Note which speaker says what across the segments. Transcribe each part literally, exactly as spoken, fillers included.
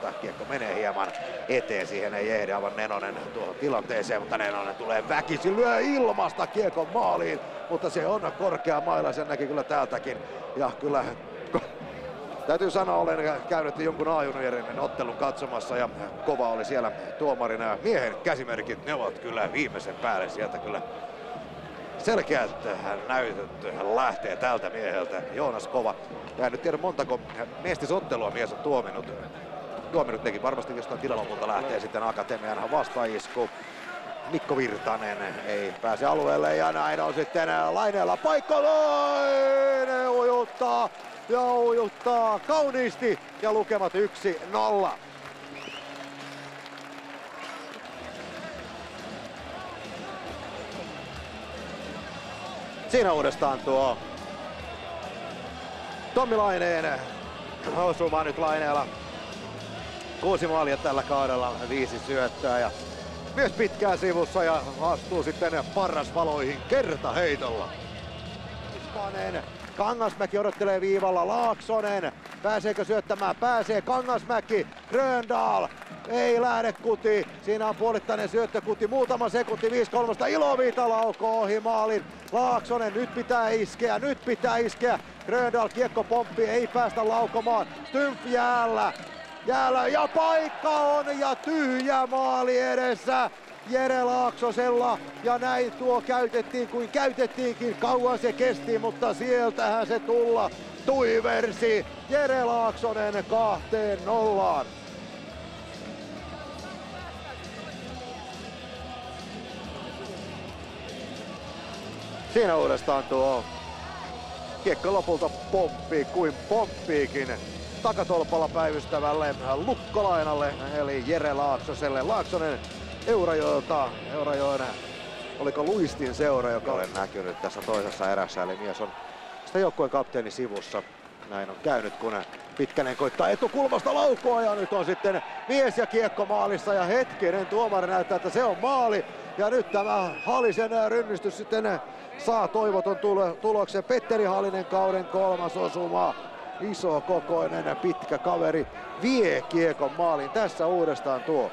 Speaker 1: mutta kiekko menee hieman eteen. Siihen ei ehdi aivan Nenonen tuohon tilanteeseen, mutta Nenonen tulee väkisin, lyö ilmasta kiekon maaliin, mutta se on korkea maila, sen näki kyllä täältäkin. Ja kyllä täytyy sanoa, olen käynyt jonkun A-juniorin ottelun katsomassa ja kova oli siellä tuomarina. Miehen käsimerkit, ne ovat kyllä viimeisen päälle sieltä kyllä. Selkeät näytöt lähtee tältä mieheltä, Joonas Kova. Ja en nyt tiedä montako mestisottelua mies on tuominut. Tuominut teki varmasti jostain tilalopulta lähtee sitten Akatemian vastaisku. Mikko Virtanen ei pääse alueelle ja näin on sitten Laineella paikka. Laine ujuttaa ja ujuttaa kauniisti ja lukemat yksi nolla. Siinä uudestaan tuo Tommi Laineen osuma nyt Laineella. Kuusi maalia tällä kaudella, viisi syöttöä ja myös pitkään sivussa ja astuu sitten parrasvaloihin kertaheitolla. Ispanen, Kangasmäki odottelee viivalla, Laaksonen, pääseekö syöttämään? Pääsee, Kangasmäki, Gröndal, ei lähde kuti, siinä on puolittainen syöttökuti, muutama sekunti, viisi kolme, Iloviita laukoo ohi maalin, Laaksonen, nyt pitää iskeä, nyt pitää iskeä, Gröndal kiekko pomppii, ei päästä laukomaan, Stympf jäällä, jäällä ja paikka on ja tyhjä maali edessä Jere Laaksosella ja näin tuo käytettiin kuin käytettiinkin, kauan se kesti, mutta sieltähän se tulla tuiversi Jere Laaksonen kahteen nollaan. Siinä uudestaan tuo kiekko lopulta pomppii kuin pomppiikin takatolpalla päivystävälle Lukkolainalle eli Jere Laaksoselle. Laaksonen Eurajoelta, Eurajoen oliko Luistin seura, joka olen näkynyt tässä toisessa erässä, eli mies on sitä joukkueen kapteeni sivussa. Näin on käynyt, kun Pitkänen koittaa etukulmasta laukoa ja nyt on sitten mies ja kiekko maalissa ja hetkinen tuomari näyttää, että se on maali. Ja nyt tämä Halisen rynnistys sitten saa toivoton tuloksen. Petteri Halinen kauden kolmas osuma. Iso kokoinen ja pitkä kaveri vie kiekon maaliin. Tässä uudestaan tuo.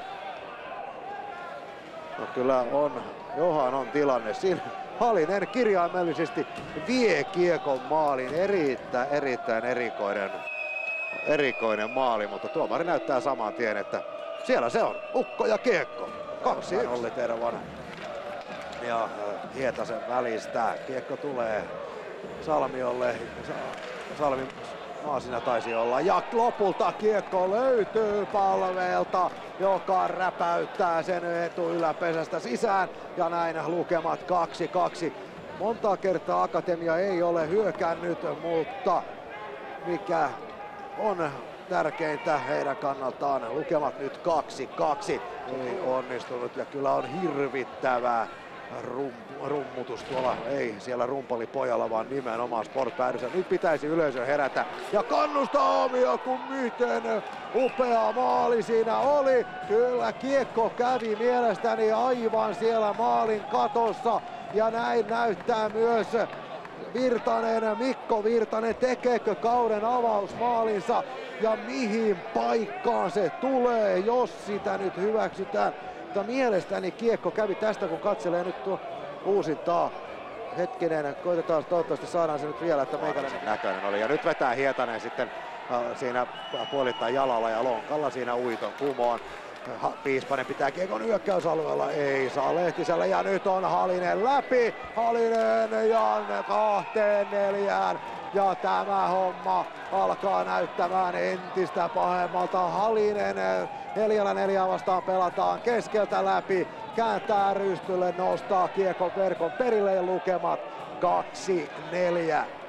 Speaker 1: No kyllä on, johan on tilanne. Siinä Halinen kirjaimellisesti vie kiekon maaliin. Erittäin, erittäin erikoinen, erikoinen maali, mutta tuomari näyttää saman tien, että siellä se on. Ukko ja kiekko. Kaksi yksi. Olli Tervan ja Hietasen välistä. Kiekko tulee Salmiolle. Salmi maasina taisi olla. Ja lopulta kiekko löytyy Palveelta, joka räpäyttää sen etu yläpesästä sisään. Ja näin lukemat kaksi kaksi. Monta kertaa Akatemia ei ole hyökännyt, mutta mikä on tärkeintä heidän kannaltaan, lukemat nyt kaksi kaksi. Ei onnistunut ja kyllä on hirvittävää rum, rummutus tuolla, ei siellä rumpalipojalla, vaan nimenomaan Sportpäädyssä. Nyt pitäisi yleisö herätä ja kannustaa omia, kun miten upea maali siinä oli. Kyllä kiekko kävi mielestäni aivan siellä maalin katossa ja näin näyttää myös Virtanen, Mikko Virtanen, tekeekö kauden avausmaalinsa ja mihin paikkaan se tulee, jos sitä nyt hyväksytään. Mutta mielestäni kiekko kävi tästä, kun katselee nyt tuo uusintaa. Hetkinen, koitetaan, toivottavasti saadaan se nyt vielä, että meikäläisen näköinen oli. Ja nyt vetää Hietanen sitten äh, siinä puolittain jalalla ja lonkalla siinä uiton kumoon. Piispanen pitää kiekon hyökkäysalueella, ei saa Lehtisellä ja nyt on Halinen läpi. Halinen ja kahteen neljään ja tämä homma alkaa näyttämään entistä pahemmalta. Halinen neljällä neljää vastaan pelataan keskeltä läpi, kääntää rystylle, nostaa kiekon verkon perille ja lukemat kaksi neljä.